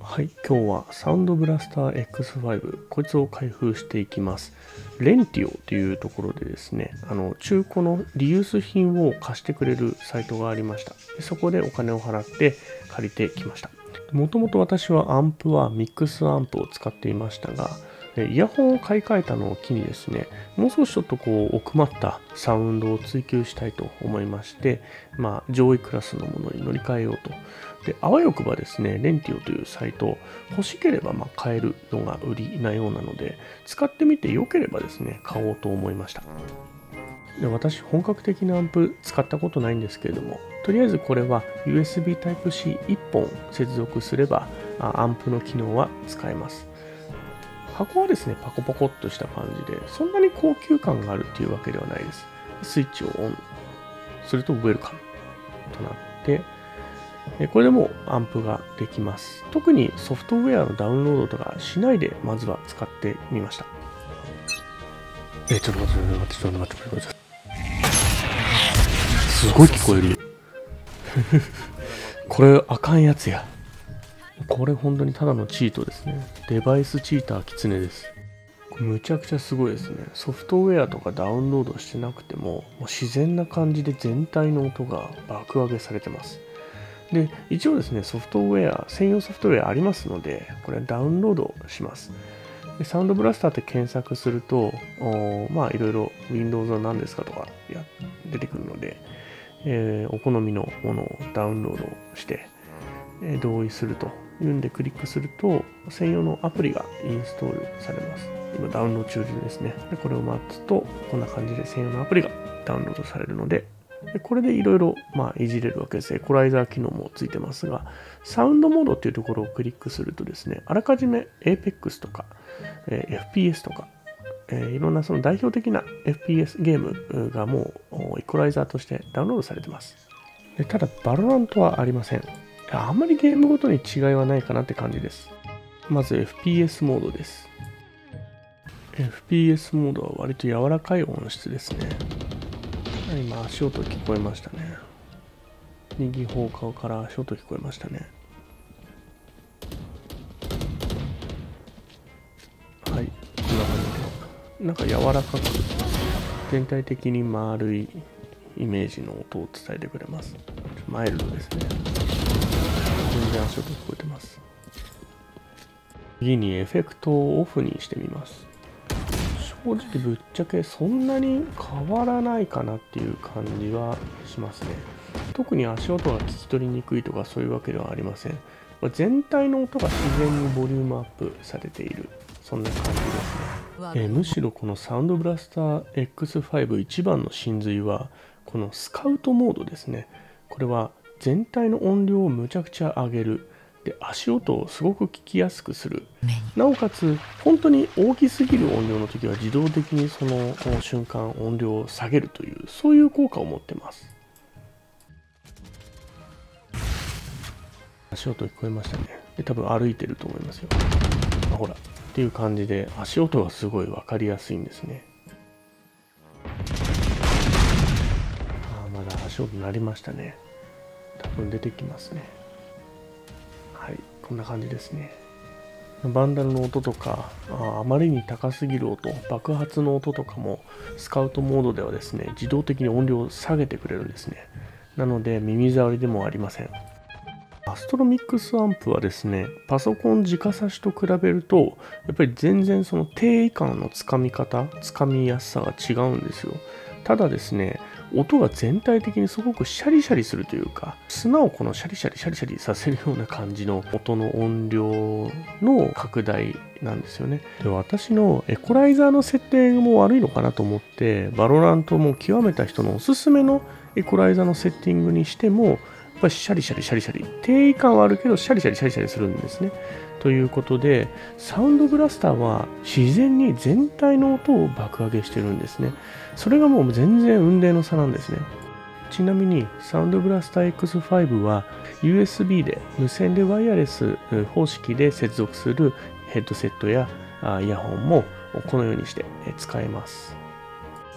はい、今日はサウンドブラスター X5 こいつを開封していきます。レンティオというところでですね、中古のリユース品を貸してくれるサイトがありました。でそこでお金を払って借りてきました。もともと私はアンプはミックスアンプを使っていましたが、イヤホンを買い替えたのを機にですね、もう少しちょっと奥まったサウンドを追求したいと思いまして、上位クラスのものに乗り換えようと。で、あわよくばですね、レンティオというサイト、欲しければ買えるのが売りなようなので、使ってみて良ければですね、買おうと思いました。で、私、本格的なアンプ使ったことないんですけれども、とりあえずこれは USB Type-C1 本接続すれば、アンプの機能は使えます。箱はですね、パコパコっとした感じで、そんなに高級感があるっていうわけではないです。スイッチをオンするとウェルカムとなって、これでもうアンプができます。特にソフトウェアのダウンロードとかしないで、まずは使ってみました。ちょっと待って。すごい聞こえるよ。これあかんやつや。これ本当にただのチートですね。デバイスチーターキツネです。これむちゃくちゃすごいですね。ソフトウェアとかダウンロードしてなくても、自然な感じで全体の音が爆上げされてます。で、一応ですね、ソフトウェア、専用ソフトウェアありますので、これダウンロードします。でサウンドブラスターって検索すると、いろいろ Windows は何ですかとか出てくるので、お好みのものをダウンロードして、同意するというんでクリックすると、専用のアプリがインストールされます。今ダウンロード中ですね。でこれを待つと、こんな感じで専用のアプリがダウンロードされるので、これでいろいろいじれるわけです。エコライザー機能もついてますが、サウンドモードっていうところをクリックするとですね、あらかじめ Apex とか、FPS とか、いろんなその代表的な FPS ゲームがもうエコライザーとしてダウンロードされてます。でただ、バロラントはありません。あんまりゲームごとに違いはないかなって感じです。まず FPS モードです。FPS モードは割と柔らかい音質ですね。今足音聞こえましたね。右方向から足音聞こえましたね。はい、こんな感じでなんか柔らかく全体的に丸いイメージの音を伝えてくれます。マイルドですね。全然足音聞こえてます。次にエフェクトをオフにしてみます。正直ぶっちゃけそんなに変わらないかなっていう感じはしますね。特に足音が聞き取りにくいとかそういうわけではありません。全体の音が自然にボリュームアップされている、そんな感じですね。むしろこのサウンドブラスター X5 一番の真髄はこのスカウトモードですね。これは全体の音量をむちゃくちゃ上げる。で、足音をすごく聞きやすくする。なおかつ、本当に大きすぎる音量の時は自動的にその瞬間音量を下げるという、そういう効果を持ってます。足音聞こえましたね。で、多分歩いてると思いますよ。ほら。っていう感じで、足音がすごい分かりやすいんですね。まだ足音鳴りましたね。多分出てきますね。はい、こんな感じですね。バンダルの音とか、あまりに高すぎる音、爆発の音とかもスカウトモードではですね、自動的に音量を下げてくれるんですね。なので耳障りでもありません。アストロミックスアンプはですね、パソコン直差しと比べると、やっぱり全然その低位感のつかみ方、つかみやすさが違うんですよ。ただですね、音が全体的にすごくシャリシャリするというか、砂をこのシャリシャリさせるような感じの音の音量の拡大なんですよね。で、私のエコライザーの設定も悪いのかなと思って、バロラントも極めた人のおすすめのエコライザーのセッティングにしても、やっぱりシャリシャリ、低位感はあるけどシャリシャリするんですね。ということで、サウンドブラスターは自然に全体の音を爆上げしてるんですね。それがもう全然雲泥の差なんですね。ちなみにサウンドブラスター X5 は USB で無線でワイヤレス方式で接続するヘッドセットやイヤホンもこのようにして使えます。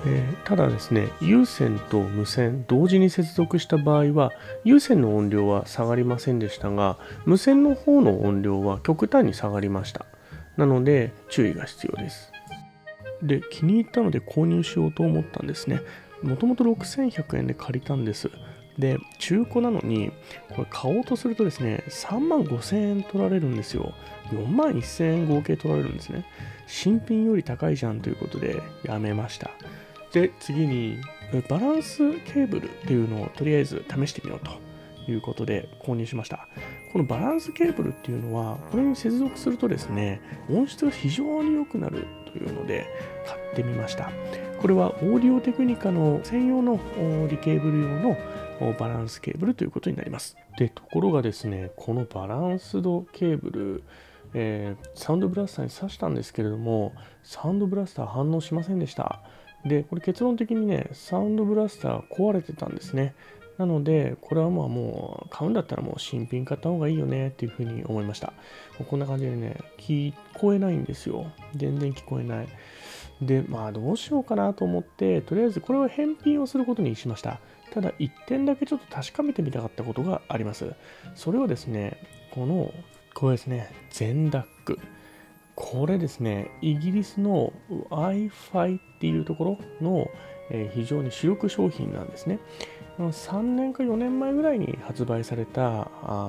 ただですね、有線と無線同時に接続した場合は有線の音量は下がりませんでしたが、無線の方の音量は極端に下がりました。なので注意が必要です。で、気に入ったので購入しようと思ったんですね。もともと6100円で借りたんです。で、中古なのにこれ買おうとするとですね、3万5000円取られるんですよ。4万1000円合計取られるんですね。新品より高いじゃんということでやめました。で、次にバランスケーブルっていうのをとりあえず試してみようということで購入しました。このバランスケーブルっていうのは、これに接続するとですね、音質が非常に良くなるというので買ってみました。これはオーディオテクニカの専用のリケーブル用のバランスケーブルということになります。で、ところがですね、このバランスドケーブル、サウンドブラスターに挿したんですけれども、サウンドブラスター反応しませんでした。で、これ結論的にね、サウンドブラスター壊れてたんですね。なので、これはまあもう買うんだったらもう新品買った方がいいよねっていうふうに思いました。こんな感じでね、聞こえないんですよ。全然聞こえない。で、まあどうしようかなと思って、とりあえずこれを返品をすることにしました。ただ1点だけちょっと確かめてみたかったことがあります。それはですね、これですね、ゼンダック。これですね、イギリスの Wi-Fi っていうところの、非常に主力商品なんですね。3年か4年前ぐらいに発売された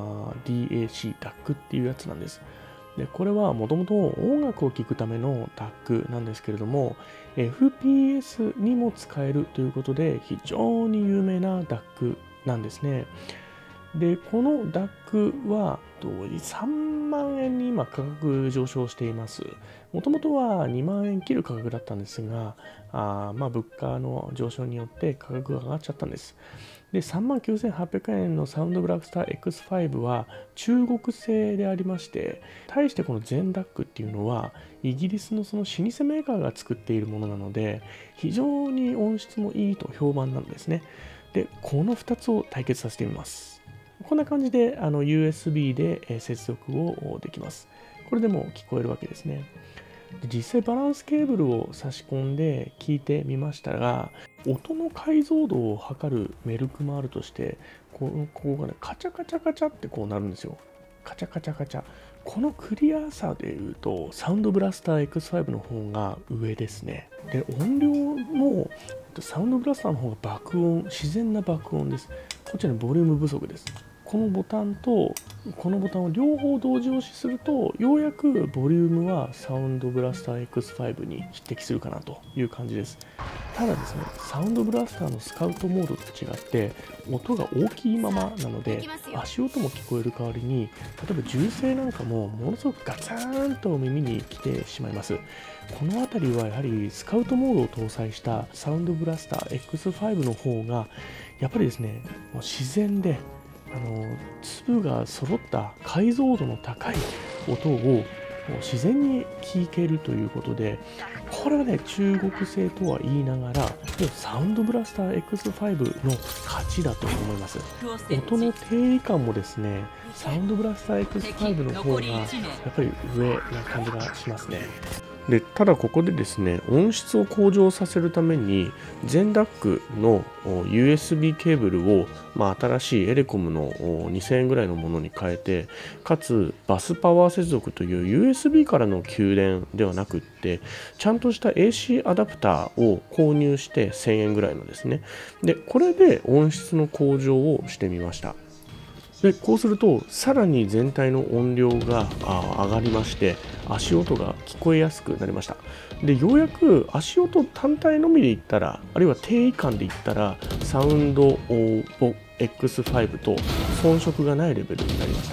DAC、DAC っていうやつなんです。で、これはもともと音楽を聴くための DAC なんですけれども、FPS にも使えるということで非常に有名な DAC なんですね。で、この DAC は3万円に今価格上昇しています。もともとは2万円切る価格だったんですが、物価の上昇によって価格が上がっちゃったんです。で、39,800円のサウンドブラスター X5 は中国製でありまして、対してこのゼンダックっていうのはイギリスのその老舗メーカーが作っているものなので、非常に音質もいいと評判なんですね。で、この2つを対決させてみます。こんな感じでUSB で接続をできます。これでも聞こえるわけですね。実際バランスケーブルを差し込んで聞いてみましたが、音の解像度を測るメルクもあるとして、ここがね、カチャカチャカチャってこうなるんですよ。カチャカチャカチャ。このクリアさでいうと、サウンドブラスター X5 の方が上ですね。で、音量もサウンドブラスターの方が爆音、自然な爆音です。こちらのボリューム不足です。このボタンとこのボタンを両方同時押しすると、ようやくボリュームはサウンドブラスター X5 に匹敵するかなという感じです。ただですね、サウンドブラスターのスカウトモードと違って音が大きいままなので、足音も聞こえる代わりに、例えば銃声なんかもものすごくガツンと耳に来てしまいます。この辺りはやはりスカウトモードを搭載したサウンドブラスター X5 の方がやっぱりですね、自然で粒が揃った解像度の高い音を自然に聞けるということで、これはね、中国製とは言いながらサウンドブラスター X5 の勝ちだと思います。音の定位感もですね、サウンドブラスター X5 の方がやっぱり上な感じがしますね。で、ただここでですね、音質を向上させるためにゼンダックの USB ケーブルを、新しいエレコムの2000円ぐらいのものに変えて、かつバスパワー接続という USB からの給電ではなくって、ちゃんとした AC アダプターを購入して1000円ぐらいのですね。で、これで音質の向上をしてみました。で、こうするとさらに全体の音量が上がりまして、足音が聞こえやすくなりました。で、ようやく足音単体のみで言ったら、あるいは定位感で言ったら、サウンド X5 と遜色がないレベルになりました。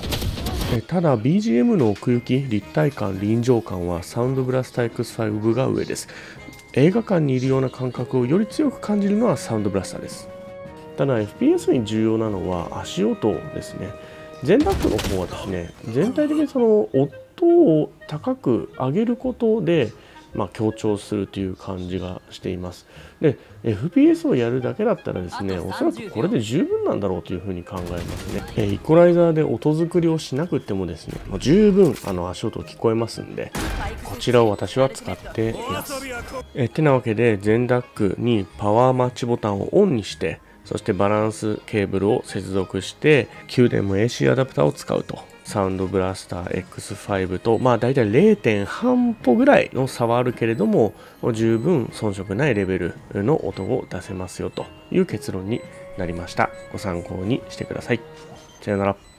ただ BGM の奥行き、立体感、臨場感はサウンドブラスター X5 が上です。映画館にいるような感覚をより強く感じるのはサウンドブラスターです。ただ FPS に重要なのは足音ですね。ゼンダックの方はですね、全体的にその音を高く上げることで強調するという感じがしています。で FPS をやるだけだったらですね、おそらくこれで十分なんだろうというふうに考えますね。イコライザーで音作りをしなくてもですね、十分足音聞こえますんで、こちらを私は使っています。てなわけで全 DAC にパワーマッチボタンをオンにして、そしてバランスケーブルを接続して9電も AC アダプターを使うと、サウンドブラスター X5 とだいたい 0.8 歩ぐらいの差はあるけれども、十分遜色ないレベルの音を出せますよという結論になりました。ご参考にしてください。さよなら。